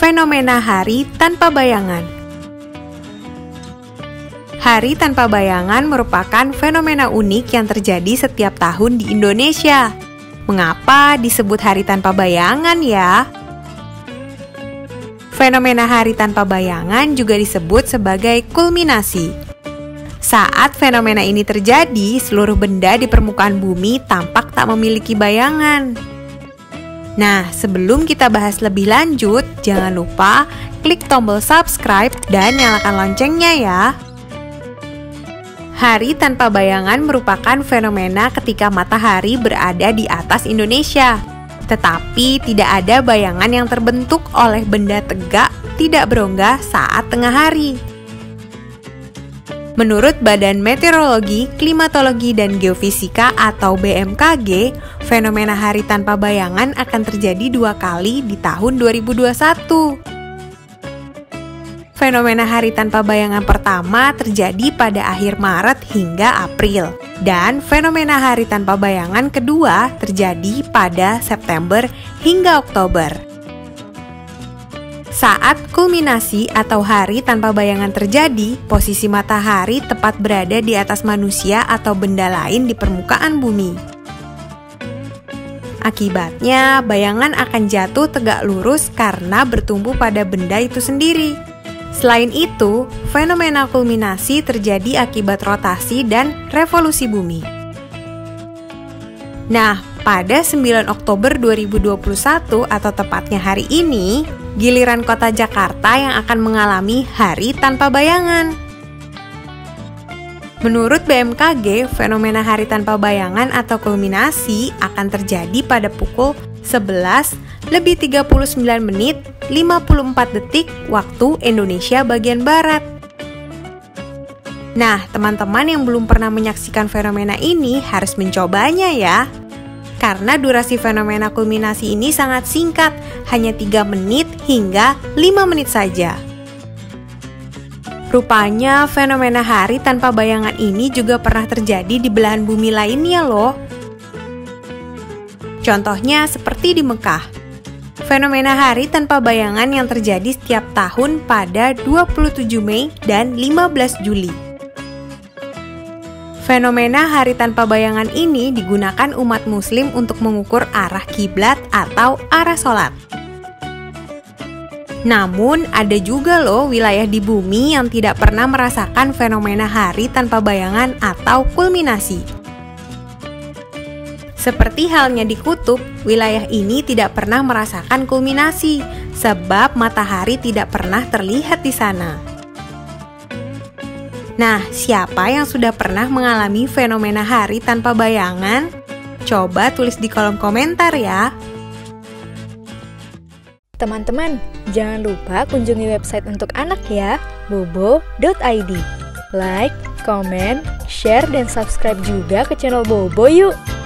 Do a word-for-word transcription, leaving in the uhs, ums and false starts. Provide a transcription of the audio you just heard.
fenomena hari tanpa bayangan. Hari tanpa bayangan merupakan fenomena unik yang terjadi setiap tahun di Indonesia. Mengapa disebut hari tanpa bayangan ya? Fenomena hari tanpa bayangan juga disebut sebagai kulminasi. Saat fenomena ini terjadi, seluruh benda di permukaan bumi tampak tak memiliki bayangan. Nah, sebelum kita bahas lebih lanjut, jangan lupa klik tombol subscribe dan nyalakan loncengnya ya. Hari tanpa bayangan merupakan fenomena ketika matahari berada di atas Indonesia, tetapi tidak ada bayangan yang terbentuk oleh benda tegak tidak berongga saat tengah hari. Menurut Badan Meteorologi, Klimatologi, dan Geofisika atau B M K G, fenomena hari tanpa bayangan akan terjadi dua kali di tahun dua ribu dua puluh satu. Fenomena hari tanpa bayangan pertama terjadi pada akhir Maret hingga April, dan fenomena hari tanpa bayangan kedua terjadi pada September hingga Oktober. Saat kulminasi atau hari tanpa bayangan terjadi, posisi matahari tepat berada di atas manusia atau benda lain di permukaan bumi. Akibatnya, bayangan akan jatuh tegak lurus karena bertumbuh pada benda itu sendiri. Selain itu, fenomena kulminasi terjadi akibat rotasi dan revolusi bumi. Nah, pada sembilan Oktober dua ribu dua puluh satu atau tepatnya hari ini, giliran kota Jakarta yang akan mengalami hari tanpa bayangan. Menurut B M K G, fenomena hari tanpa bayangan atau kulminasi akan terjadi pada pukul sebelas lebih tiga puluh sembilan menit lima puluh empat detik waktu Indonesia bagian Barat. Nah, teman-teman yang belum pernah menyaksikan fenomena ini harus mencobanya ya. Karena durasi fenomena kulminasi ini sangat singkat, hanya tiga menit hingga lima menit saja. Rupanya fenomena hari tanpa bayangan ini juga pernah terjadi di belahan bumi lainnya loh. Contohnya seperti di Mekah. Fenomena hari tanpa bayangan yang terjadi setiap tahun pada dua puluh tujuh Mei dan lima belas Juli. Fenomena hari tanpa bayangan ini digunakan umat muslim untuk mengukur arah kiblat atau arah sholat. Namun, ada juga loh wilayah di bumi yang tidak pernah merasakan fenomena hari tanpa bayangan atau kulminasi. Seperti halnya di kutub, wilayah ini tidak pernah merasakan kulminasi, sebab matahari tidak pernah terlihat di sana. Nah, siapa yang sudah pernah mengalami fenomena hari tanpa bayangan? Coba tulis di kolom komentar ya. Teman-teman, jangan lupa kunjungi website untuk anak ya, bobo dot i d. Like, comment, share, dan subscribe juga ke channel Bobo yuk!